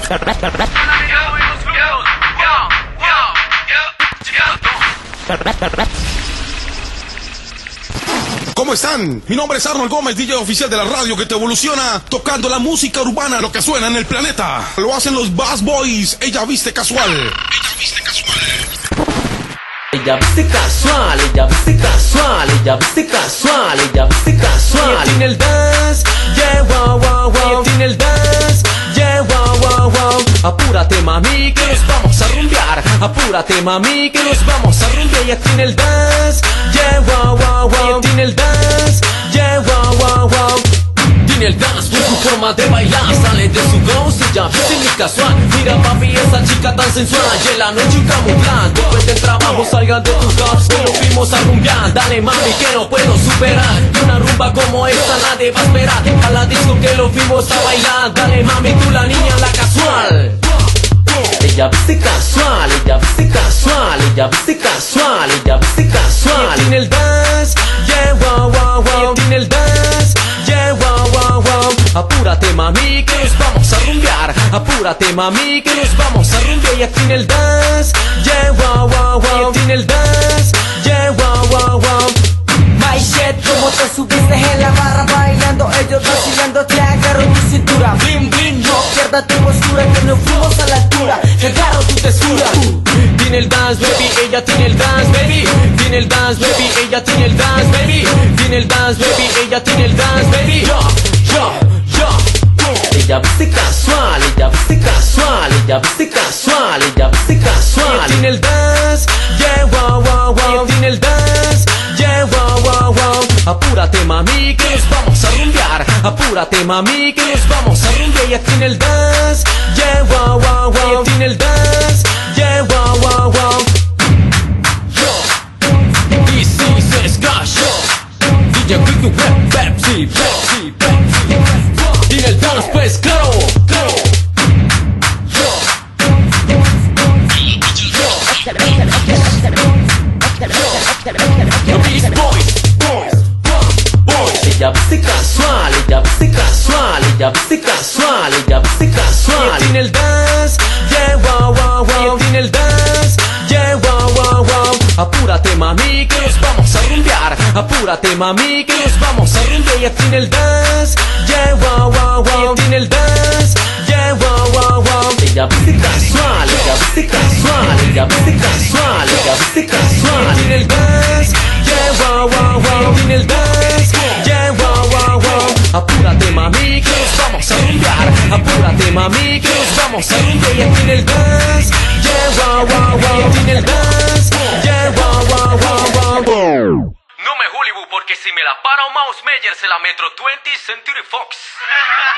¿Cómo están? Mi nombre es Arnold Gómez, DJ oficial de la radio que te evoluciona, tocando la música urbana, lo que suena en el planeta. Lo hacen los Bass Boys. Ella viste casual. Ella viste casual. Ella viste casual, ella viste casual, ella viste casual, ella viste casual. Ella tiene el dance, yeah, wow, wow, wow. Ella tiene el dance, yeah, wow, wow, wow. Apúrate mami que nos vamos a rumbear. Apúrate mami que nos vamos a rumbear. Ella tiene el dance, yeah, wow, wow, wow. Ella tiene el dance, yeah, wow, wow, wow. Tiene el dance por su forma de bailar. Sale de su ghost y ya viste mi casual. Mira papi esa chica tan sensual. Y en la noche un camuflán. Después del trabajo salgan de tus house. Que nos fuimos a rumbear. Dale mami que no puedo superar. Y una rumba como esta nadie va a esperar. A la disco que lo fuimos a bailar. Dale mami tú la niña la casual. Ella viste casual, ella viste casual, ella viste casual, ella viste casual. Ella tiene el dance, yeah, wow, wow, wow. Ella tiene el dance, yeah, wow, wow, wow. Apúrate mami que nos vamos a rumbear. Apúrate mami que nos vamos a rumbear. Ella tiene el dance, yeah, wow, wow, wow. Ella tiene el dance, yeah, wow, wow, wow. My shit, como te subiste en la barra bailando, ellos vacilando, te agarro tu cintura. Blim, blim, no pierdas tu postura, que nos fuimos a la altura. Te agarro tu textura. Tiene el dance, baby, ella tiene el dance, baby. Tiene el dance, baby, ella tiene el dance, baby. Tiene el dance, baby, ella tiene el dance, baby. Yo. Ella viste casual, ella viste casual, ella viste casual, ella viste casual. Ella tiene el dance, yeah, wow, wow, wow. Ella tiene el dance, yeah, wow, wow, wow. Apúrate mami que nos vamos a rumbear. Apúrate mami que nos vamos a rumbear. Ella tiene el dance, yeah, wow, wow, wow. Ella tiene el dance, yeah, wow, wow, wow. This is Scash. DJ Quick Pepsi, Pepsi, Pepsi. Tiene el dance pues claro. Ella viste casual, ella viste casual, ella viste casual, ella viste casual. Ella tiene el dance, yeah, wow, wow, wow. Ella tiene el dance, yeah, wow, wow, wow. Apúrate mami que nos vamos a rumbear. Apúrate mami que nos vamos a rumbear. Ella tiene el dance, yeah, wow, wow, wow. Ella tiene el dance, yeah, wow, wow, wow. Ella viste casual, ella viste casual, ella viste casual, ella viste casual. Ella tiene el dance, yeah, wow, wow, wow. Ella tiene el dance, yeah, wow, wow, wow. Apúrate mami que nos vamos a rumbear. Apúrate mami que nos vamos a rumbear. Ella tiene el dance, yeah, wow, wow, wow. Ella tiene el dance, yeah, wow, wow, wow, wow. No me Hollywood porque si me la para un Mouse Mayer se la metro 20th Century Fox.